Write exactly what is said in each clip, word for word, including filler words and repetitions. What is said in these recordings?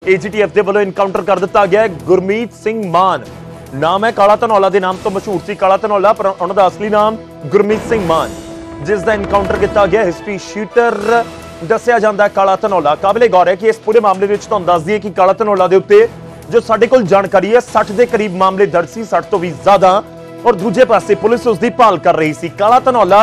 AGTF के वालों encounter कर दिता गया है। गुरमीत सिंह मान नाम है, काला धनौला के नाम तो मशहूर सी काला धनौला, पर उन्होंने असली नाम गुरमीत सिंह मान, जिसका इनकाउंटर किया गया। हिस्ट्री शीटर दसिया जाता है काला धनौला। काबिले गौर है कि इस पूरे मामले में तुहानूं दस दईए कि काला धनौला के उत्ते जो साडे कोल जानकारी है साठ के करीब मामले दर्ज सी, साठ तो भी ज्यादा, और दूजे पासे पुलिस उसकी भाल कर रही सी। काला धनौला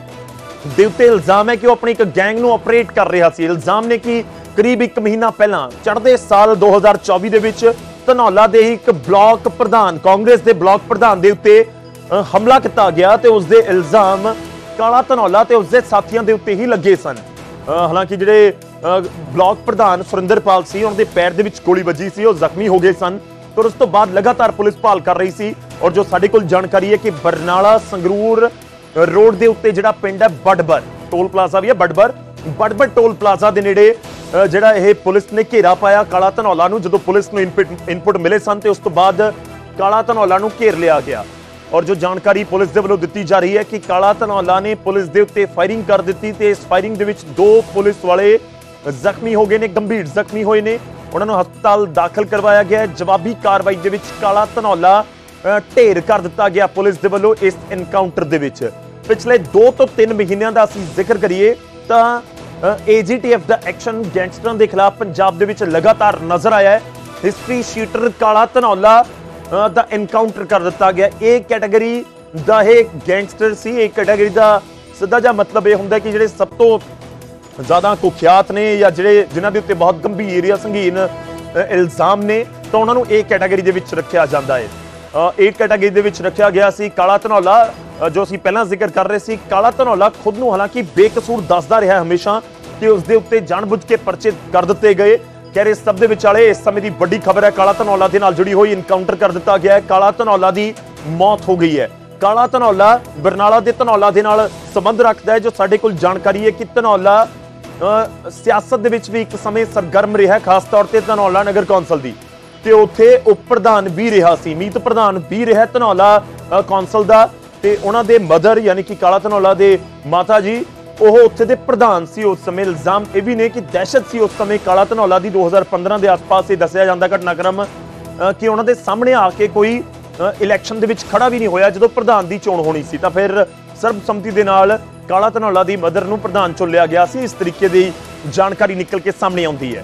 दे उत्ते इल्जाम है कि वह अपनी एक गैंग नूं ऑपरेट कर रहा सी। इल्जाम ने कि करीब एक महीना पहला चढ़ते साल दो हज़ार चौबी दे विच धनौला दे एक ब्लॉक प्रधान, कांग्रेस के ब्लॉक प्रधान के उत्ते हमला किया गया ते उसदे इल्जाम काला धनौला ते उसदे साथियों के उत्ते ही लगे सन। हालांकि जिहड़े ब्लॉक प्रधान सुरिंदरपाल सी उन्हां दे पैर दे विच गोली वजी सी, वो जख्मी हो गए सन। तो उस तो बाद लगातार पुलिस भाल कर रही सी, और जो साडे कोल जानकारी है कि बरनाला संगरूर रोड के उत्ते जिहड़ा पिंड है बड़बर, टोल प्लाजा भी है बड़बर, बड़बर टोल प्लाजा के नेड़े जिहड़ा यह पुलिस ने घेरा पाया काला धनौला नूं। जदों पुलिस नूं इनपुट इनपुट मिले सन ते उस तो बाद काला धनौला नूं घेर लिया गया। और जो जानकारी पुलिस के वालों दी जा रही है कि काला धनौला ने पुलिस के उत्ते फायरिंग कर दी ते इस फायरिंग दे विच दो पुलिस वाले जख्मी हो गए ने, गंभीर जख्मी होए ने, उन्होंने हस्पताल दाखिल करवाया गया है। जवाबी कार्रवाई दे विच काला धनौला ढेर कर दिता गया पुलिस के वालों इस इनकाउंटर दे विच। पिछले दो तो तीन महीनों का असीं जिक्र करिए तो एजीटीएफ का एक्शन गैंगस्टरां के खिलाफ पंजाब दे विच लगातार नजर आया है। हिस्ट्री शीटर काला धनौला दा इनकाउंटर कर दिता गया। एक कैटेगरी दा ये गैंगस्टर सी, एक कैटेगरी का सीधा जा मतलब यह होंदा कि जिहड़े सब तो ज्यादा कुख्यात ने या जिहड़े जिन्हां दे उत्ते बहुत गंभीर या संगीन इल्जाम ने, तो उन्होंने एक कैटेगरी दे विच रखिया जांदा है। एक कैटेगरी दे विच रखिया गया सी काला धनौला, जो असीं पहलां जिक्र कर रहे सी। काला धनौला खुद नूं हालांकि बेकसूर दसदा रहा हमेशा कि उसदे उत्ते जानबुझ के परचे कर दिते गए। कह रहे सब दे विचाले इस समय की बड़ी खबर है काला धनौला दे नाल जुड़ी हुई इनकाउंटर कर दिता गया है। काला धनौला की मौत हो गई है। काला धनौला बरनाला दे धनौला दे नाल संबंध रखता है। जो साडे कोल जानकारी है कि धनौला सियासत दे विच भी एक समय सरगर्म रहा, खास तौर पर धनौला नगर कौंसल की, ते उत्थे उप प्रधान भी रहा सी, मीत प्रधान भी रहा धनौला कौंसल का। ते उन्हां दे मदर यानी कि काला धनौला दे माता जी ਉਹ ਉੱਥੇ ਦੇ ਪ੍ਰਧਾਨ ਸੀ ਉਸ ਸਮੇਂ। ਇਲਜ਼ਾਮ ਇਹ ਵੀ ਨੇ ਕਿ ਦਹਿਸ਼ਤ ਸੀ ਉਸ ਸਮੇਂ ਕਾਲਾ ਧਨੌਲਾ ਦੀ। ਦੋ ਹਜ਼ਾਰ ਪੰਦਰਾਂ ਦੇ ਆਸ-ਪਾਸ ਇਹ ਦੱਸਿਆ ਜਾਂਦਾ ਘਟਨਾਕ੍ਰਮ ਕਿ ਉਹਨਾਂ ਦੇ ਸਾਹਮਣੇ ਆ ਕੇ ਕੋਈ ਇਲੈਕਸ਼ਨ ਦੇ ਵਿੱਚ ਖੜਾ ਵੀ ਨਹੀਂ ਹੋਇਆ ਜਦੋਂ ਪ੍ਰਧਾਨ ਦੀ ਚੋਣ ਹੋਣੀ ਸੀ, ਤਾਂ ਫਿਰ ਸਰਬਸੰਮਤੀ ਦੇ ਨਾਲ ਕਾਲਾ ਧਨੌਲਾ ਦੀ ਮਦਰ ਨੂੰ ਪ੍ਰਧਾਨ ਚੁਣਿਆ ਗਿਆ ਸੀ। ਇਸ ਤਰੀਕੇ ਦੀ ਜਾਣਕਾਰੀ ਨਿਕਲ ਕੇ ਸਾਹਮਣੇ ਆਉਂਦੀ ਹੈ।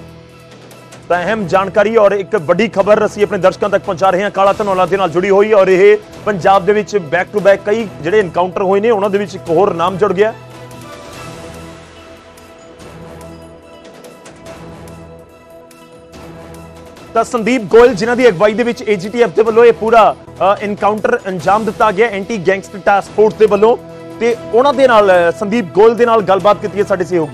ਤਾਂ ਅਹਿਮ ਜਾਣਕਾਰੀ ਔਰ ਇੱਕ ਵੱਡੀ ਖਬਰ ਅਸੀਂ ਆਪਣੇ ਦਰਸ਼ਕਾਂ ਤੱਕ ਪਹੁੰਚਾ ਰਹੇ ਹਾਂ ਕਾਲਾ ਧਨੌਲਾ ਦੇ ਨਾਲ ਜੁੜੀ ਹੋਈ। ਔਰ ਇਹ ਪੰਜਾਬ ਦੇ ਵਿੱਚ ਬੈਕ ਟੂ ਬੈਕ ਕਈ ਜਿਹੜੇ ਇਨਕਾਊਂਟਰ ਹੋਏ ਨੇ ਉਹਨਾਂ ਦੇ ਵਿੱਚ ਇੱਕ ਹੋਰ ਨਾਮ ਜੁੜ ਗਿਆ। ਤਾਂ ਸੰਦੀਪ ਗੋਇਲ ਜਿਨ੍ਹਾਂ ਦੀ ਅਗਵਾਈ ਦੇ ਵਿੱਚ ਏਜੀਟੀਐਫ ਦੇ ਵੱਲੋਂ ਇਹ ਪੂਰਾ ਇਨਕਾਊਂਟਰ ਅੰਜਾਮ ਦਿੱਤਾ ਗਿਆ ਐਂਟੀ ਗੈਂਗਸਟਰ ਟਾਸਕ ਫੋਰਸ ਦੇ ਵੱਲੋਂ, ਤੇ ਉਹਨਾਂ ਦੇ ਨਾਲ ਸੰਦੀਪ ਗੋਇਲ ਦੇ ਨਾਲ ਗੱਲਬਾਤ ਕੀਤੀ ਹੈ ਸਾਡੇ ਸਹਿਯੋਗੀ।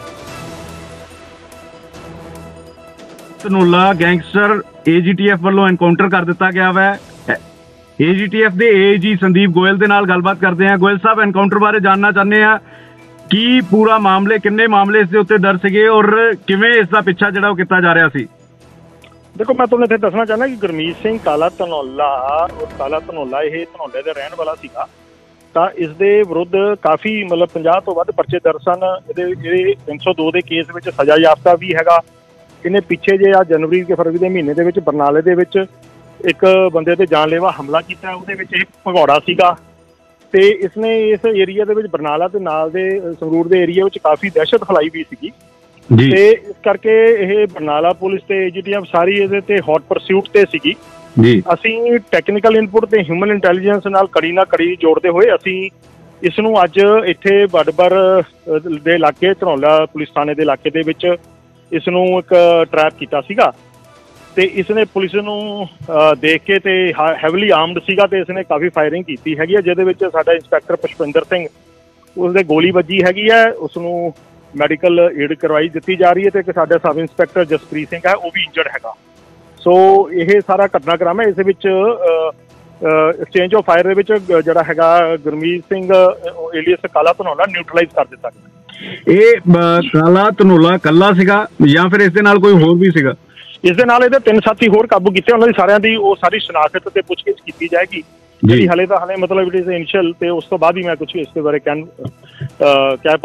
ਧਨੌਲਾ ਗੈਂਗਸਟਰ ਏਜੀਟੀਐਫ ਵੱਲੋਂ ਐਨਕਾਊਂਟਰ ਕਰ ਦਿੱਤਾ ਗਿਆ ਵਾ। ਏਜੀਟੀਐਫ ਦੇ ਏਜੀ ਸੰਦੀਪ ਗੋਇਲ ਦੇ ਨਾਲ ਗੱਲਬਾਤ ਕਰਦੇ ਹਾਂ। ਗੋਇਲ ਸਾਹਿਬ, ਐਨਕਾਊਂਟਰ ਬਾਰੇ ਜਾਣਨਾ ਚਾਹੁੰਦੇ ਆ ਕੀ ਪੂਰਾ ਮਾਮਲੇ, ਕਿੰਨੇ ਮਾਮਲੇ ਇਸ ਦੇ ਉੱਤੇ ਦਰਜ ਸੀਗੇ ਔਰ ਕਿਵੇਂ ਇਸ ਦਾ ਪਿੱਛਾ ਜਿਹੜਾ ਉਹ ਕੀਤਾ ਜਾ ਰਿਹਾ ਸੀ? देखो, मैं तुम्हें इत्थे दसना चाहना कि गुरमीत सिंह काला धनौला और काला धनौला यह धनौले का रहने वाला सीगा, ਤਾਂ ਇਸ ਦੇ ਵਿਰੁੱਧ ਕਾਫੀ ਮਤਲਬ ਪੰਜਾਹ ਤੋਂ ਵੱਧ ਪਰਚੇ ਦਰਜ ਸਨ। ਇਹਦੇ ਜਿਹੜੇ ਤਿੰਨ ਸੌ ਦੋ ਦੇ ਕੇਸ ਵਿੱਚ ਸਜ਼ਾ ਯਾਫਤਾ ਵੀ ਹੈਗਾ। ਇਹਨੇ ਪਿੱਛੇ ਜੇ ਆ ਜਨਵਰੀ ਕੇ ਫਰਵਰੀ ਦੇ ਮਹੀਨੇ ਦੇ ਵਿੱਚ ਬਰਨਾਲੇ ਦੇ ਵਿੱਚ ਇੱਕ ਬੰਦੇ ਤੇ ਜਾਨਲੇਵਾ ਹਮਲਾ ਕੀਤਾ, ਉਹਦੇ ਵਿੱਚ ਇਹ ਭਗੌੜਾ ਸੀਗਾ। ਤੇ ਇਸਨੇ ਇਸ ਏਰੀਆ ਦੇ ਵਿੱਚ ਬਰਨਾਲਾ ਤੇ ਨਾਲ ਦੇ ਸੰਗਰੂਰ ਦੇ ਏਰੀਆ ਵਿੱਚ ਕਾਫੀ ਦਹਿਸ਼ਤ ਫੈਲਾਈ ਵੀ ਸੀਗੀ। ਤੇ ਇਸ ਕਰਕੇ ਇਹ ਬਰਨਾਲਾ ਪੁਲਿਸ ਤੇ ਏਜੀਟੀਐਫ ਸਾਰੀ ਇਹਦੇ ਤੇ ਹੌਟ ਪਰਸਿਊਟ ਤੇ ਸੀਗੀ। ਅਸੀਂ ਟੈਕਨੀਕਲ ਇਨਪੁਟ ਤੇ ਹਿਊਮਨ ਇੰਟੈਲੀਜੈਂਸ ਨਾਲ ਕੜੀ ਨਾਲ ਕੜੀ ਜੋੜਦੇ ਹੋਏ ਅਸੀਂ ਇਸ ਨੂੰ ਅੱਜ ਇੱਥੇ ਬੜਬਰ ਦੇ ਇਲਾਕੇ ਧਨੌਲਾ ਪੁਲਿਸ ਥਾਣੇ ਦੇ ਇਲਾਕੇ ਦੇ ਵਿੱਚ ਇਸ ਨੂੰ ਇੱਕ ਟਰੈਪ ਕੀਤਾ ਸੀਗਾ। ਤੇ ਇਸ ਨੇ ਪੁਲਿਸ ਨੂੰ ਦੇਖ ਕੇ ਤੇ ਹੈਵਲੀ ਆਰਮਡ ਸੀਗਾ ਤੇ ਇਸ ਨੇ ਕਾਫੀ ਫਾਇਰਿੰਗ ਕੀਤੀ ਹੈਗੀ ਹੈ, ਜਿਹਦੇ ਵਿੱਚ ਸਾਡਾ ਇੰਸਪੈਕਟਰ ਪੁਸ਼ਪਿੰਦਰ ਸਿੰਘ ਉਸਦੇ ਗੋਲੀ ਵੱਜੀ ਹੈਗੀ ਹੈ। ਉਸ ਨੂੰ ਮੈਡੀਕਲ ਏਡ ਕਰਵਾਈ ਦਿੱਤੀ ਜਾ ਰਹੀ ਹੈ। ਤੇ ਇੱਕ ਸਾਡਾ ਸਬ ਇੰਸਪੈਕਟਰ ਜਸਪ੍ਰੀਤ ਸਿੰਘ ਹੈ, ਉਹ ਵੀ ਇੰਜਰਡ ਹੈਗਾ। ਸੋ ਇਹ ਸਾਰਾ ਘਟਨਾਕ੍ਰਮ ਹੈ। ਇਸ ਵਿੱਚ ਐਕਸਚੇਂਜ ਆਫ ਫਾਇਰ ਦੇ ਵਿੱਚ ਜਿਹੜਾ ਹੈਗਾ ਗੁਰਮੀਤ ਸਿੰਘ ਏਲੀਅਸ ਕਾਲਾ ਧਨੌਲਾ ਨਿਊਟਰਲਾਈਜ਼ ਕਰ ਦਿੱਤਾ ਗਿਆ। ਇਹ ਕਾਲਾ ਧਨੌਲਾ ਕੱਲਾ ਸੀਗਾ ਜਾਂ ਫਿਰ ਇਸ ਦੇ ਨਾਲ ਕੋਈ ਹੋਰ ਵੀ ਸੀਗਾ? ਇਸ ਦੇ ਨਾਲ ਇਹਦੇ ਤਿੰਨ ਸਾਥੀ ਹੋਰ ਕਾਬੂ ਕੀਤੇ, ਉਹਨਾਂ ਦੀ ਸਾਰਿਆਂ ਦੀ ਉਹ ਸਾਰੀ ਸ਼ਨਾਖਤ ਤੇ ਪੁੱਛਗਿੱਛ ਕੀਤੀ ਜਾਏਗੀ। ਜਿਹੜੀ ਹਾਲੇ ਤਾਂ ਹਾਲੇ ਮਤਲਬ ਇਟ ਇਜ਼ ਇਨੀਸ਼ੀਅਲ, ਤੇ ਉਸ ਤੋਂ ਬਾਅਦ ਹੀ ਮੈਂ ਕੁਝ ਇਸ ਦੇ ਬਾਰੇ ਕਹਿ ਕਹਿ ਪਾਵਾਂਗਾ।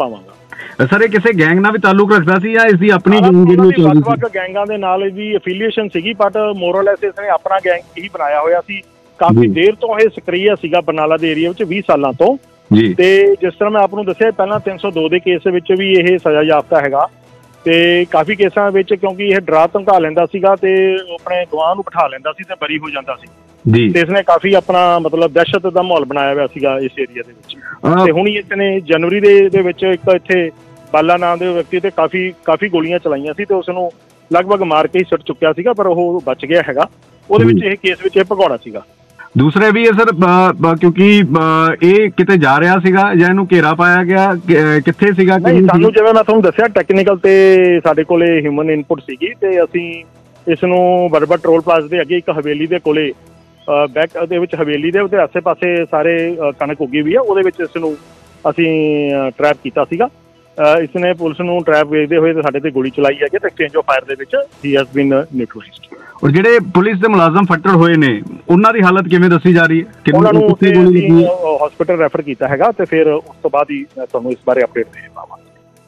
ਸਰ ਇਹ ਕਿਸੇ ਗੈਂਗ ਨਾਲ ਵੀ ਤਾਲੁਕ ਰੱਖਦਾ ਸੀ ਜਾਂ ਇਸ ਦੀ ਆਪਣੀ ਗੈਂਗ ਜਿਹੜੀ ਚੱਲਦੀ ਸੀ? ਵੱਖ-ਵੱਖ ਗੈਂਗਾਂ ਦੇ ਨਾਲ ਇਹਦੀ ਐਫੀਲੀਏਸ਼ਨ ਸੀਗੀ, ਬਟ ਮੋਰਲੈਸ ਇਸਨੇ ਆਪਣਾ ਗੈਂਗ ਹੀ ਬਣਾਇਆ ਹੋਇਆ ਸੀ। ਕਾਫੀ ਦੇਰ ਤੋਂ ਇਹ ਸਕਰੀਆ ਸੀਗਾ ਬਰਨਾਲਾ ਦੇ ਏਰੀਆ ਵਿੱਚ, ਵੀਹ ਸਾਲਾਂ ਤੋਂ ਜੀ। ਤੇ ਜਿਸ ਤਰ੍ਹਾਂ ਮੈਂ ਆਪ ਨੂੰ ਦੱਸਿਆ ਪਹਿਲਾਂ ਤਿੰਨ ਸੌ ਦੋ ਦੇ ਕੇਸ ਵਿੱਚ ਵੀ ਇਹ ਸਜ਼ਾ ਯਾਫਤਾ ਹੈਗਾ, ਤੇ ਕਾਫੀ ਕੇਸਾਂ ਵਿੱਚ ਕਿਉਂਕਿ ਇਹ ਡਰਾ ਧਮਕਾ ਲੈਂਦਾ ਸੀਗਾ ਤੇ ਆਪਣੇ ਗਵਾਹ ਨੂੰ ਬਿਠਾ ਲੈਂਦਾ ਸੀ ਤੇ ਬਰੀ ਹੋ ਜਾਂਦਾ ਸੀ ਜੀ। ਤੇ ਇਸਨੇ ਕਾਫੀ ਆਪਣਾ ਮਤਲਬ ਦਹਿਸ਼ਤ ਦਾ ਮਾਹੌਲ ਬਣਾਇਆ ਹੋਇਆ ਸੀਗਾ ਇਸ ਏਰੀਆ ਦੇ ਵਿੱਚ। ਤੇ ਹੁਣ ਇਸਨੇ ਜਨਵਰੀ ਦੇ ਦੇ ਵਿੱਚ ਇੱਕ ਇੱਥੇ ਬਾਲਾ ਨਾਮ ਦੇ ਵਿਅਕਤੀ ਤੇ ਕਾਫੀ ਕਾਫੀ ਗੋਲੀਆਂ ਚਲਾਈਆਂ ਸੀ ਤੇ ਉਸ ਨੂੰ ਲਗਭਗ ਮਾਰ ਕੇ ਹੀ ਸੁੱਟ ਚੁੱਕਿਆ ਸੀਗਾ, ਪਰ ਉਹ ਬਚ ਗਿਆ ਹੈਗਾ। ਉਹਦੇ ਵਿੱਚ ਇਹ ਕੇਸ ਵਿੱਚ ਇਹ ਭਗੌੜਾ ਸੀਗਾ। ਦੂਸਰੇ ਵੀ ਹੈ ਸਰ, ਕਿਉਂਕਿ ਇਹ ਕਿਤੇ ਜਾ ਰਿਹਾ ਸੀਗਾ ਜਾਂ ਇਹਨੂੰ ਘੇਰਾ ਪਾਇਆ ਗਿਆ, ਕਿੱਥੇ ਸੀਗਾ? ਨਹੀਂ, ਸਾਨੂੰ ਜਿਵੇਂ ਮੈਂ ਤੁਹਾਨੂੰ ਦੱਸਿਆ ਟੈਕਨੀਕਲ ਤੇ ਸਾਡੇ ਕੋਲੇ ਹਿਊਮਨ ਇਨਪੁਟ ਸੀਗੀ ਤੇ ਅਸੀਂ ਇਸ ਨੂੰ ਬਰਬਰ ਟਰੋਲ ਪਲਾਜ਼ਾ ਦੇ ਅੱਗੇ ਇੱਕ ਹਵੇਲੀ ਦੇ ਕੋਲੇ ਬੈਕ ਦੇ ਵਿੱਚ ਹਵੇਲੀ ਦੇ ਉਹਦੇ ਆਸੇ ਪਾਸੇ ਸਾਰੇ ਕਣਕ ਉੱਗੀ ਵੀ ਆ, ਉਹਦੇ ਵਿੱਚ ਇਸ ਨੂੰ ਅਸੀਂ ਟਰੈਪ ਕੀਤਾ ਸੀਗਾ। ਇਸਨੇ ਪੁਲਿਸ ਨੂੰ ਟਰੈਪ ਵੇਚਦੇ ਹੋਏ ਤੇ ਸਾਡੇ ਤੇ ਗੋਲੀ ਚਲਾਈ ਹੈਗੀ ਤੇ ਐਕਸਚੇਂਜ ਆਫ ਫਾਇਰ ਦੇ ਵਿੱਚ ਹੀ ਹੈਜ਼ ਬੀਨ ਨਿਊਟਰਲਾਈਜ਼ਡ। ਔਰ ਜਿਹੜੇ ਪੁਲਿਸ ਦੇ ਮੁਲਾਜ਼ਮ ਫੱਟੜ ਹੋਏ ਨੇ ਉਹਨਾਂ ਦੀ ਹਾਲਤ ਕਿਵੇਂ ਦੱਸੀ ਜਾ ਰਹੀ ਹੈ? ਉਹਨਾਂ ਨੂੰ ਹਸਪੀਟਲ ਰੈਫਰ ਕੀਤਾ ਹੈਗਾ ਤੇ ਫਿਰ ਉਸ ਤੋਂ ਬਾਅਦ ਹੀ ਤੁਹਾਨੂੰ ਇਸ ਬਾਰੇ ਅਪਡੇਟ ਦੇ ਪਾਵਾਂਗੇ।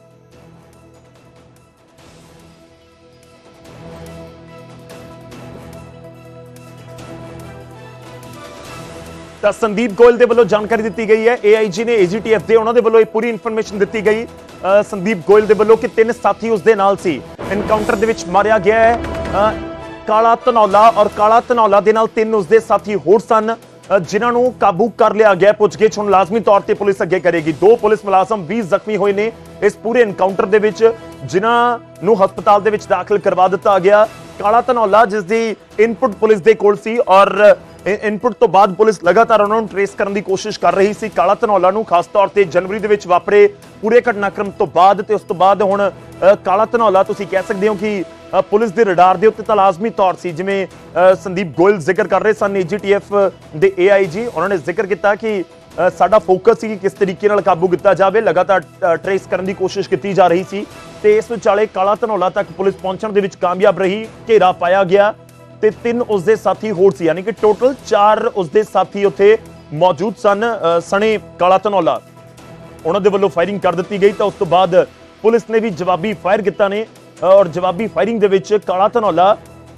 ਤਾਂ ਸੰਦੀਪ ਗੋਇਲ ਦੇ ਵੱਲੋਂ ਜਾਣਕਾਰੀ ਦਿੱਤੀ ਗਈ ਹੈ, ਏਆਈਜੀ ਨੇ ਏਜੀਟੀਐਫ ਦੇ ਉਹਨਾਂ ਦੇ ਵੱਲੋਂ ਇਹ ਪੂਰੀ ਇਨਫੋਰਮੇਸ਼ਨ ਦਿੱਤੀ ਗਈ ਸੰਦੀਪ ਗੋਇਲ ਦੇ ਵੱਲੋਂ ਕਿ ਤਿੰਨ ਸਾਥੀ ਉਸ ਦੇ ਨਾਲ ਸੀ, ਐਨਕਾਊਂਟਰ ਦੇ ਵਿੱਚ ਮਾਰਿਆ ਗਿਆ ਹੈ। ਕਾਲਾ ਧਨੌਲਾ ਔਰ ਕਾਲਾ ਧਨੌਲਾ ਦੇ ਨਾਲ ਤਿੰਨ ਉਸ ਦੇ ਸਾਥੀ ਹੋਰ ਸਨ ਜਿਨ੍ਹਾਂ ਨੂੰ ਕਾਬੂ ਕਰ ਲਿਆ ਗਿਆ। ਪੁੱਛਗਿੱਛ ਹੁਣ ਲਾਜ਼ਮੀ ਤੌਰ ਤੇ ਪੁਲਿਸ ਅੱਗੇ ਕਰੇਗੀ। ਦੋ ਪੁਲਿਸ ਮੁਲਾਜ਼ਮ ਵੀ ਜ਼ਖਮੀ ਹੋਏ ਨੇ ਇਸ ਪੂਰੇ ਐਨਕਾਊਂਟਰ ਦੇ ਵਿੱਚ, ਜਿਨ੍ਹਾਂ ਨੂੰ ਹਸਪਤਾਲ ਦੇ ਵਿੱਚ ਦਾਖਲ ਕਰਵਾ ਦਿੱਤਾ ਗਿਆ। ਕਾਲਾ ਧਨੌਲਾ ਜਿਸ ਦੀ ਇਨਪੁਟ ਪੁਲਿਸ ਦੇ ਕੋਲ ਸੀ ਔਰ ਇਨਪੁਟ ਤੋਂ ਬਾਅਦ ਪੁਲਿਸ ਲਗਾਤਾਰ ਉਹਨਾਂ ਨੂੰ ਟ੍ਰੇਸ ਕਰਨ ਦੀ ਕੋਸ਼ਿਸ਼ ਕਰ ਰਹੀ ਸੀ। ਕਾਲਾ ਧਨੌਲਾ ਨੂੰ ਖਾਸ ਤੌਰ ਤੇ ਜਨਵਰੀ ਦੇ ਵਿੱਚ ਵਾਪਰੇ ਪੂਰੇ ਘਟਨਾਕ੍ਰਮ ਤੋਂ ਬਾਅਦ ਤੇ ਉਸ ਤੋਂ ਬਾਅਦ ਹੁਣ ਕਾਲਾ ਧਨੌਲਾ ਤੁਸੀਂ ਕਹਿ ਸਕਦੇ ਹੋ ਕਿ ਪੁਲਿਸ ਦੇ ਰਡਾਰ ਦੇ ਉੱਤੇ ਤਾਂ ਲਾਜ਼ਮੀ ਤੌਰ ਸੀ। ਜਿਵੇਂ ਸੰਦੀਪ ਗੋਇਲ ਜ਼ਿਕਰ ਕਰ ਰਹੇ ਸਨ ਏਜੀਟੀਐਫ ਦੇ ਏਆਈਜੀ, ਉਹਨਾਂ ਨੇ ਜ਼ਿਕਰ ਕੀਤਾ ਕਿ ਸਾਡਾ ਫੋਕਸ ਸੀ ਕਿ ਕਿਸ ਤਰੀਕੇ ਨਾਲ ਕਾਬੂ ਕੀਤਾ ਜਾਵੇ, ਲਗਾਤਾਰ ਟ੍ਰੇਸ ਕਰਨ ਦੀ ਕੋਸ਼ਿਸ਼ ਕੀਤੀ ਜਾ ਰਹੀ ਸੀ ਤੇ ਇਸ ਵਿਚਾਲੇ ਕਾਲਾ ਧਨੌਲਾ ਤੱਕ ਪੁਲਿਸ ਪਹੁੰਚਣ ਦੇ ਵਿੱਚ ਕਾਮਯਾਬ ਰਹੀ। ਘੇਰਾ ਪਾਇਆ ਗਿਆ ਤੇ ਤਿੰਨ ਉਸਦੇ ਸਾਥੀ ਹੋਰ ਸੀ, ਯਾਨੀ ਕਿ ਟੋਟਲ ਚਾਰ ਉਸਦੇ ਸਾਥੀ ਉੱਥੇ ਮੌਜੂਦ ਸਨ ਸਣੇ ਕਾਲਾ ਧਨੌਲਾ। ਉਹਨਾਂ ਦੇ ਵੱਲੋਂ ਫਾਇਰਿੰਗ ਕਰ ਦਿੱਤੀ ਗਈ ਤਾਂ ਉਸ ਤੋਂ ਬਾਅਦ ਪੁਲਿਸ ਨੇ ਵੀ ਜਵਾਬੀ ਫਾਇਰ ਕੀਤਾ ਨੇ ਔਰ ਜਵਾਬੀ ਫਾਇਰਿੰਗ ਦੇ ਵਿੱਚ ਕਾਲਾ ਧਨੌਲਾ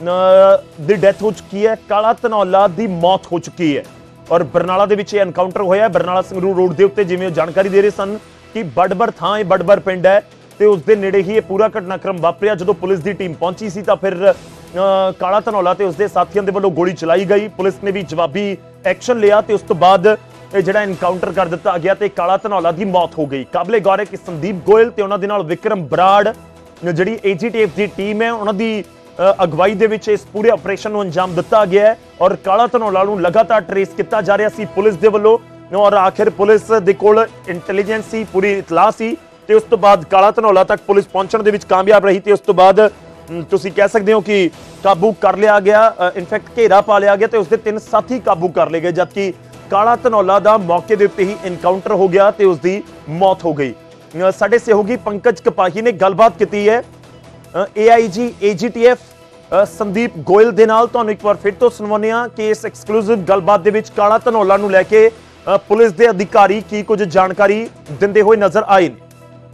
ਦੀ ਡੈਥ ਹੋ ਚੁੱਕੀ ਹੈ, ਕਾਲਾ ਧਨੌਲਾ ਦੀ ਮੌਤ ਹੋ ਚੁੱਕੀ ਹੈ। ਔਰ ਬਰਨਾਲਾ ਦੇ ਵਿੱਚ ਇਹ ਐਨਕਾਊਂਟਰ ਹੋਇਆ, ਬਰਨਾਲਾ ਸੰਗਰੂਰ ਰੋਡ ਦੇ ਉੱਤੇ। ਜਿਵੇਂ ਉਹ ਜਾਣਕਾਰੀ ਦੇ ਰਹੇ ਸਨ ਕਿ ਬੜਬਰ ਥਾਂ ਇਹ ਬੜਬਰ ਪਿੰਡ ਹੈ ਤੇ ਉਸ ਦੇ ਨੇੜੇ ਹੀ ਇਹ ਪੂਰਾ ਘਟਨਾਕ੍ਰਮ ਵਾਪਰਿਆ। ਜਦੋਂ ਪੁਲਿਸ ਦੀ ਟੀਮ ਪਹੁੰਚੀ ਸੀ ਤਾਂ ਫਿਰ ਕਾਲਾ ਧਨੌਲਾ ਤੇ ਉਸਦੇ ਸਾਥੀਆਂ ਦੇ ਵੱਲੋਂ ਗੋਲੀ ਚਲਾਈ ਗਈ। ਪੁਲਿਸ ਨੇ ਵੀ ਜਵਾਬੀ ਐਕਸ਼ਨ ਲਿਆ ਤੇ ਉਸ ਤੋਂ ਬਾਅਦ ਇਹ ਜਿਹੜਾ ਐਨਕਾਊਂਟਰ ਕਰ ਦਿੱਤਾ ਗਿਆ ਤੇ ਕਾਲਾ ਧਨੌਲਾ ਦੀ ਮੌਤ ਹੋ ਗਈ। ਕਾਬਲੇ ਗੌਰ ਹੈ ਕਿ ਸੰਦੀਪ ਗੋਇਲ ਤੇ ਉਹਨਾਂ ਦੇ ਨਾਲ ਵਿਕਰਮ ਬਰਾੜ ਜਿਹੜੀ ਏਜੀਟੀਐਫ ਦੀ ਟੀਮ ਹੈ ਉਹਨਾਂ ਦੀ ਅਗਵਾਈ ਦੇ ਵਿੱਚ ਇਸ ਪੂਰੇ ਆਪਰੇਸ਼ਨ ਨੂੰ ਅੰਜਾਮ ਦਿੱਤਾ ਗਿਆ ਹੈ ਔਰ ਕਾਲਾ ਧਨੌਲਾ ਨੂੰ ਲਗਾਤਾਰ ਟ੍ਰੇਸ ਕੀਤਾ ਜਾ ਰਿਹਾ ਸੀ ਪੁਲਿਸ ਦੇ ਵੱਲੋਂ। ਔਰ ਆਖਿਰ ਪੁਲਿਸ ਦੇ ਕੋਲ ਇੰਟੈਲੀਜੈਂਸ ਸੀ, ਪੂਰੀ ਇਤਲਾਹ ਸੀ ਤੇ ਉਸ ਤੋਂ ਬਾਅਦ ਕਾਲਾ ਧਨੌਲਾ ਤੱਕ ਪੁਲਿਸ ਪਹੁੰਚਣ ਦੇ ਵਿੱਚ ਕਾਮਯਾਬ ਰਹੀ ਤੇ ਉਸ ਤੋਂ ਬਾਅਦ ਤੁਸੀਂ ਕਹਿ ਸਕਦੇ ਹੋ ਕਿ ਕਾਬੂ ਕਰ ਲਿਆ ਗਿਆ। ਇਨਫੈਕਟ ਘੇਰਾ ਪਾ ਲਿਆ ਗਿਆ ਤੇ ਉਸਦੇ ਤਿੰਨ ਸਾਥੀ ਕਾਬੂ ਕਰ ਲਏ ਗਏ, ਜਦਕਿ ਕਾਲਾ ਧਨੌਲਾ ਦਾ ਮੌਕੇ ਦੇ ਉੱਤੇ ਹੀ ਐਨਕਾਊਂਟਰ ਹੋ ਗਿਆ ਤੇ ਉਸਦੀ ਮੌਤ ਹੋ ਗਈ। ਸਾਡੇ ਸਹਿਯੋਗੀ ਪੰਕਜ ਕਪਾਹੀ ਨੇ ਗੱਲਬਾਤ ਕੀਤੀ ਹੈ ਏਆਈਜੀ ਏਜੀਟੀਐਫ ਸੰਦੀਪ ਗੋਇਲ ਦੇ ਨਾਲ। ਤੁਹਾਨੂੰ ਇੱਕ ਵਾਰ ਫਿਰ ਤੋਂ ਸੁਣਾਉਂਦੇ ਹਾਂ ਕਿ ਇਸ ਐਕਸਕਲੂਸਿਵ ਗੱਲਬਾਤ ਦੇ ਵਿੱਚ ਕਾਲਾ ਧਨੌਲਾ ਨੂੰ ਲੈ ਕੇ ਪੁਲਿਸ ਦੇ ਅਧਿਕਾਰੀ ਕੀ ਕੁਝ ਜਾਣਕਾਰੀ ਦਿੰਦੇ ਹੋਏ ਨਜ਼ਰ ਆਏ ਨੇ।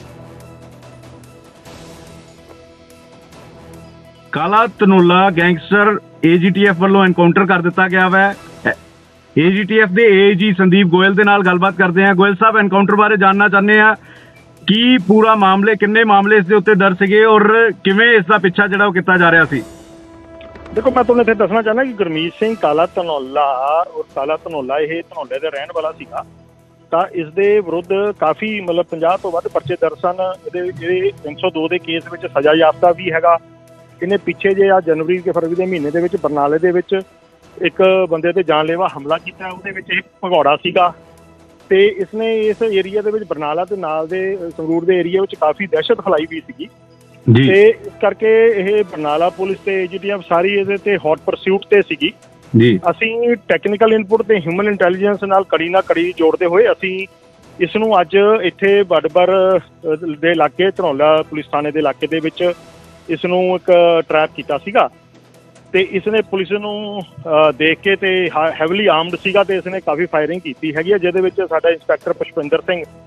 ਕਾਲਾ ਧਨੌਲਾ ਗੈਂਗਸਟਰ ਏਜੀਟੀਐਫ ਵੱਲੋਂ ਐਨਕਾਊਂਟਰ ਕਰ ਦਿੱਤਾ ਗਿਆ ਹੈ। ਏਜੀਟੀਐਫ ਦੇ ਏਜੀ ਸੰਦੀਪ ਗੋਇਲ ਦੇ ਨਾਲ ਗੱਲਬਾਤ ਕਰਦੇ ਹਾਂ। ਗੋਇਲ ਸਾਹਿਬ, ਐਨਕਾਊਂਟਰ ਬਾਰੇ ਜਾਣਨਾ ਚਾਹੁੰਦੇ ਹਾਂ ਕੀ ਪੂਰਾ ਮਾਮਲੇ, ਕਿੰਨੇ ਮਾਮਲੇ ਇਸ ਦੇ ਉੱਤੇ ਦਰਜ ਸੀਗੇ ਔਰ ਕਿਵੇਂ ਇਸ ਦਾ ਪਿੱਛਾ ਜਿਹੜਾ ਉਹ ਕੀਤਾ ਜਾ ਰਿਹਾ ਸੀ? ਦੇਖੋ, ਮੈਂ ਤੁਹਾਨੂੰ ਇੱਥੇ ਦੱਸਣਾ ਚਾਹੁੰਦਾ ਕਿ ਗੁਰਮੀਤ ਸਿੰਘ ਕਾਲਾ ਧਨੌਲਾ ਔਰ ਕਾਲਾ ਧਨੌਲਾ ਇਹ ਧਨੌਲੇ ਦਾ ਰਹਿਣ ਵਾਲਾ ਸੀਗਾ ਤਾਂ ਇਸ ਦੇ ਵਿਰੁੱਧ ਕਾਫੀ ਮਤਲਬ ਪੰਜਾਹ ਤੋਂ ਵੱਧ ਪਰਚੇ ਦਰਜ ਸਨ। ਇਹਦੇ ਜਿਹੜੇ ਤਿੰਨ ਸੌ ਦੋ ਦੇ ਕੇਸ ਵਿੱਚ ਸਜ਼ਾ ਯਾਫਤਾ ਵੀ ਹੈਗਾ। ਇਹਨੇ ਪਿੱਛੇ ਜੇ ਆ ਜਨਵਰੀ ਕੇ ਫਰਵਰੀ ਦੇ ਮਹੀਨੇ ਦੇ ਵਿੱਚ ਬਰਨਾਲੇ ਦੇ ਵਿੱਚ ਇੱਕ ਬੰਦੇ ਤੇ ਜਾਨਲੇਵਾ ਹਮਲਾ ਕੀਤਾ, ਉਹਦੇ ਵਿੱਚ ਇਹ ਭਗੌੜਾ ਸੀਗਾ ਤੇ ਇਸਨੇ ਇਸ ਏਰੀਆ ਦੇ ਵਿੱਚ ਬਰਨਾਲਾ ਤੇ ਨਾਲ ਦੇ ਸੰਗਰੂਰ ਦੇ ਏਰੀਆ ਵਿੱਚ ਕਾਫੀ ਦਹਿਸ਼ਤ ਫੈਲਾਈ ਵੀ ਸੀਗੀ ਤੇ ਇਸ ਕਰਕੇ ਇਹ ਬਰਨਾਲਾ ਪੁਲਿਸ ਤੇ ਏਜੀਟੀਐਫ ਸਾਰੀ ਇਹਦੇ ਤੇ ਹੌਟ ਪਰਸਿਊਟ ਤੇ ਸੀਗੀ ਜੀ। ਅਸੀਂ ਟੈਕਨੀਕਲ ਇਨਪੁਟ ਤੇ ਹਿਊਮਨ ਇੰਟੈਲੀਜੈਂਸ ਨਾਲ ਕੜੀ ਨਾਲ ਕੜੀ ਜੋੜਦੇ ਹੋਏ ਅਸੀਂ ਇਸ ਨੂੰ ਅੱਜ ਇੱਥੇ ਬੜਬਰ ਦੇ ਇਲਾਕੇ ਧਨੌਲਾ ਪੁਲਿਸ ਥਾਣੇ ਦੇ ਇਲਾਕੇ ਦੇ ਵਿੱਚ ਇਸ ਨੂੰ ਇੱਕ ਟਰੈਪ ਕੀਤਾ ਸੀਗਾ ਤੇ ਇਸ ਨੇ ਪੁਲਿਸ ਨੂੰ ਦੇਖ ਕੇ ਤੇ ਹੈਵਲੀ ਆਰਮਡ ਸੀਗਾ ਤੇ ਇਸ ਨੇ ਕਾਫੀ ਫਾਇਰਿੰਗ ਕੀਤੀ ਹੈਗੀ ਹੈ, ਜਿਹਦੇ ਵਿੱਚ ਸਾਡਾ ਇੰਸਪੈਕਟਰ ਪੁਸ਼ਪਿੰਦਰ ਸਿੰਘ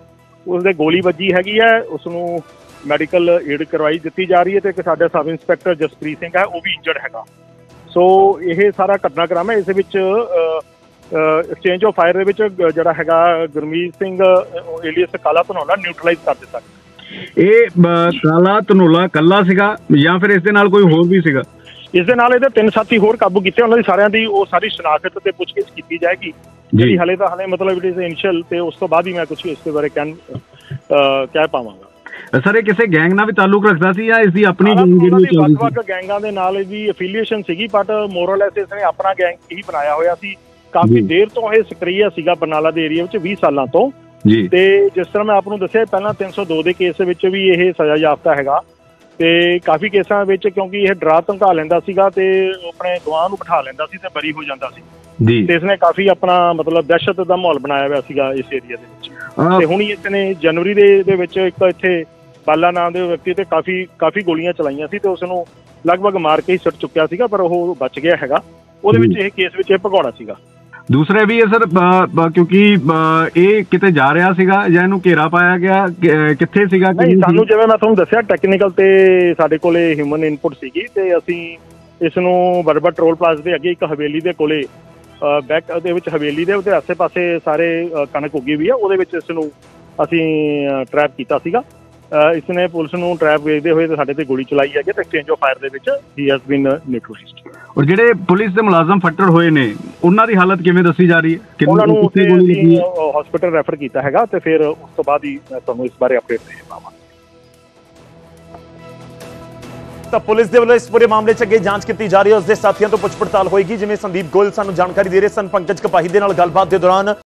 ਉਸਦੇ ਗੋਲੀ ਵੱਜੀ ਹੈਗੀ ਹੈ, ਉਸ ਨੂੰ ਮੈਡੀਕਲ ਏਡ ਕਰਵਾਈ ਦਿੱਤੀ ਜਾ ਰਹੀ ਹੈ ਤੇ ਇੱਕ ਸਾਡਾ ਸਬ ਇੰਸਪੈਕਟਰ ਜਸਪ੍ਰੀਤ ਸਿੰਘ ਹੈ, ਉਹ ਵੀ ਇੰਜਰਡ ਹੈਗਾ। ਸੋ ਇਹ ਸਾਰਾ ਘਟਨਾਕ੍ਰਮ ਹੈ। ਇਸ ਵਿੱਚ ਐਕਸਚੇਂਜ ਆਫ ਫਾਇਰ ਦੇ ਵਿੱਚ ਜਿਹੜਾ ਹੈਗਾ ਗੁਰਮੀਤ ਸਿੰਘ ਏਲੀਅਸ ਕਾਲਾ ਧਨੌਲਾ ਨਿਊਟਰਲਾਈਜ਼ ਕਰ ਦਿੱਤਾ। ਇਹ ਕਾਲਾ ਧਨੌਲਾ ਕੱਲਾ ਸੀਗਾ ਜਾਂ ਫਿਰ ਇਸ ਦੇ ਨਾਲ ਕੋਈ ਹੋਰ ਵੀ ਸੀਗਾ? ਇਸ ਦੇ ਨਾਲ ਇਹਦੇ ਤਿੰਨ ਸਾਥੀ ਹੋਰ ਕਾਬੂ ਕੀਤੇ, ਉਹਨਾਂ ਦੀ ਸਾਰਿਆਂ ਦੀ ਉਹ ਸਾਰੀ ਸ਼ਨਾਖਤ ਤੇ ਪੁੱਛਗਿੱਛ ਕੀਤੀ ਜਾਏਗੀ ਜਿਹੜੀ ਹਲੇ ਤਾਂ ਹਲੇ ਮਤਲਬ ਇਟ ਇਜ਼ ਇਨੀਸ਼ੀਅਲ, ਤੇ ਉਸ ਤੋਂ ਬਾਅਦ ਹੀ ਮੈਂ ਕੁਝ ਇਸ ਦੇ ਬਾਰੇ ਕਹਿ ਕਹਿ ਪਾਵਾਂਗਾ। ਸਰ ਇਹ ਕਿਸੇ ਗੈਂਗ ਨਾਲ ਵੀ ਤਾਲੁਕ ਰੱਖਦਾ ਸੀ ਜਾਂ ਇਸ ਦੀ ਆਪਣੀ ਵੱਖ-ਵੱਖ ਗੈਂਗਾਂ ਦੇ ਨਾਲ ਇਹਦੀ ਐਫੀਲੀਏਸ਼ਨ ਸੀਗੀ, ਬਟ ਮੋਰਲੈਸ ਇਸਨੇ ਆਪਣਾ ਗੈਂਗ ਹੀ ਬਣਾਇਆ ਹੋਇਆ ਸੀ। ਕਾਫੀ ਦੇਰ ਤੋਂ ਇਹ ਸਕਰੀਆ ਸੀਗਾ ਬਰਨਾਲਾ ਦੇ ਏਰੀਆ ਵਿੱਚ, ਵੀਹ ਸਾਲਾਂ ਤੋਂ ਜੀ। ਤੇ ਜਿਸ ਤਰ੍ਹਾਂ ਮੈਂ ਆਪ ਨੂੰ ਦੱਸਿਆ ਪਹਿਲਾਂ ਤਿੰਨ ਸੌ ਦੋ ਦੇ ਕੇਸ ਵਿੱਚ ਵੀ ਇਹ ਸਜ਼ਾ ਯਾਫਤਾ ਹੈਗਾ ਤੇ ਕਾਫੀ ਕੇਸਾਂ ਵਿੱਚ ਕਿਉਂਕਿ ਇਹ ਡਰਾ ਧਮਕਾ ਲੈਂਦਾ ਸੀਗਾ ਤੇ ਆਪਣੇ ਗਵਾਹ ਨੂੰ ਬਿਠਾ ਲੈਂਦਾ ਸੀ ਤੇ ਬਰੀ ਹੋ ਜਾਂਦਾ ਸੀ ਜੀ। ਤੇ ਇਸਨੇ ਕਾਫੀ ਆਪਣਾ ਮਤਲਬ ਦਹਿਸ਼ਤ ਦਾ ਮਾਹੌਲ ਬਣਾਇਆ ਹੋਇਆ ਸੀਗਾ ਇਸ ਏਰੀਆ ਦੇ ਵਿੱਚ। ਤੇ ਹੁਣ ਇਸਨੇ ਜਨਵਰੀ ਦੇ ਦੇ ਵਿੱਚ ਇੱਕ ਇੱਥੇ ਬਾਲਾ ਨਾਮ ਦੇ ਵਿਅਕਤੀ ਤੇ ਕਾਫੀ ਕਾਫੀ ਗੋਲੀਆਂ ਚਲਾਈਆਂ ਸੀ ਤੇ ਉਸ ਨੂੰ ਲਗਭਗ ਮਾਰ ਕੇ ਹੀ ਸੁੱਟ ਚੁੱਕਿਆ ਸੀਗਾ, ਪਰ ਉਹ ਬਚ ਗਿਆ ਹੈਗਾ। ਉਹਦੇ ਵਿੱਚ ਇਹ ਕੇਸ ਵਿੱਚ ਇਹ ਭਗੌੜਾ ਸੀਗਾ। ਦੂਸਰੇ ਵੀ ਹੈ ਸਰ, ਕਿਉਂਕਿ ਇਹ ਕਿਤੇ ਜਾ ਰਿਹਾ ਸੀਗਾ ਜਾਂ ਇਹਨੂੰ ਘੇਰਾ ਪਾਇਆ ਗਿਆ, ਕਿੱਥੇ ਸੀਗਾ? ਨਹੀਂ, ਸਾਨੂੰ ਜਿਵੇਂ ਮੈਂ ਤੁਹਾਨੂੰ ਦੱਸਿਆ ਟੈਕਨੀਕਲ ਤੇ ਸਾਡੇ ਕੋਲੇ ਹਿਊਮਨ ਇਨਪੁਟ ਸੀਗੀ ਤੇ ਅਸੀਂ ਇਸ ਨੂੰ ਬਰਬਰ ਟਰੋਲ ਪਲਾਜ਼ਾ ਦੇ ਅੱਗੇ ਇੱਕ ਹਵੇਲੀ ਦੇ ਕੋਲੇ ਬੈਕ ਦੇ ਵਿੱਚ ਹਵੇਲੀ ਦੇ ਉਹਦੇ ਆਸੇ ਪਾਸੇ ਸਾਰੇ ਕਣਕ ਉੱਗੀ ਵੀ ਆ, ਉਹਦੇ ਵਿੱਚ ਇਸ ਨੂੰ ਅਸੀਂ ਟਰੈਪ ਕੀਤਾ ਸੀਗਾ। ਇਸਨੇ ਪੁਲਿਸ ਨੂੰ ਟਰੈਪ ਵੇਚਦੇ ਹੋਏ ਤੇ ਸਾਡੇ ਤੇ ਗੋਲੀ ਚਲਾਈ ਹੈਗੀ ਤੇ ਐਕਸਚੇਂਜ ਆਫ ਫਾਇਰ ਦੇ ਵਿੱਚ ਹੀ ਹੈਜ਼ ਬੀਨ ਨਿਊਟਰਲਾਈਜ਼ਡ। ਔਰ ਜਿਹੜੇ ਪੁਲਿਸ ਦੇ ਮੁਲਾਜ਼ਮ ਫੱਟੜ ਹੋਏ ਨੇ ਉਹਨਾਂ ਦੀ ਹਾਲਤ ਕਿਵੇਂ ਦੱਸੀ ਜਾ ਰਹੀ ਹੈ? ਉਹਨਾਂ ਨੂੰ ਹਸਪੀਟਲ ਰੈਫਰ ਕੀਤਾ ਹੈਗਾ ਤੇ ਫਿਰ ਉਸ ਤੋਂ ਬਾਅਦ ਹੀ ਮੈਂ ਤੁਹਾਨੂੰ ਇਸ ਬਾਰੇ ਅਪਡੇਟ ਦੇ ਪਾਵਾਂਗਾ। ਤਾਂ ਪੁਲਿਸ ਦੇ ਵੱਲੋਂ ਇਸ ਪੂਰੇ ਮਾਮਲੇ 'ਚ ਅੱਗੇ ਜਾਂਚ ਕੀਤੀ ਜਾ ਰਹੀ ਹੈ, ਉਸ ਦੇ ਸਾਥੀਆਂ ਤੋਂ ਪੁੱਛ ਪੜਤਾਲ ਹੋਏਗੀ। ਜਿਵੇਂ ਸੰਦੀਪ ਗੋਇਲ ਸਾਨੂੰ ਜਾਣਕਾਰੀ ਦੇ ਰਹੇ ਸਨ ਪੰਕਜ ਕਪਾਹੀ ਦੇ ਨਾਲ ਗੱਲਬਾਤ ਦੇ ਦੌਰਾਨ।